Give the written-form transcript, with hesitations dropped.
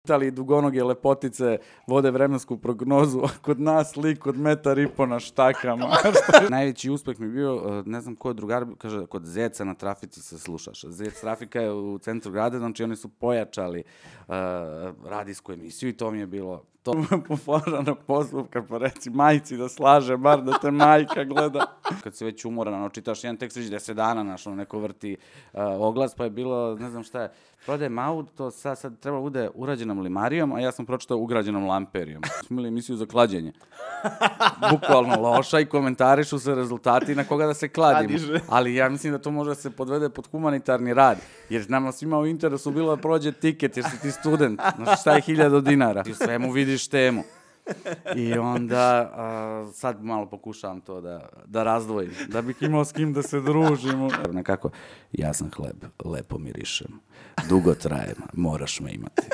Italiji dugonoge lepotice vode vremensku prognozu, a kod nas lik od 1,5 m na štakama. Najveći uspeh mi je bio, ne znam ko je drugar, kaže, kod Zeca na trafici se slušaš. Zec trafika je u centru grada, znači oni su pojačali radijsku emisiju i to mi je bilo to poforana postupka, pa reci majci da slaže, bar da te majka gleda. Kad si već umoran, čitaš jedan tekst, već 10 dana, neko vrti oglas, pa je bilo, ne znam šta je, prodajem auto, sad treba bude urađenom limarijom, a ja sam pročitao ugrađenom lamperijom. Smo imali emisiju za klađenje. Bukvalno loša i komentarišu se rezultati na koga da se kladimo. Ali ja mislim da to može da se podvede pod humanitarni rad, jer nama svima u interesu bilo da prođe tiket, jer si ti student, znači šta je 1000 dinara. Ti u svemu vidiš temu. I onda sad malo pokušavam to da razdvojim, da bih imao s kim da se družimo. Nekako, ja sam hleb, lepo mirišem, dugo trajem, moraš me imati.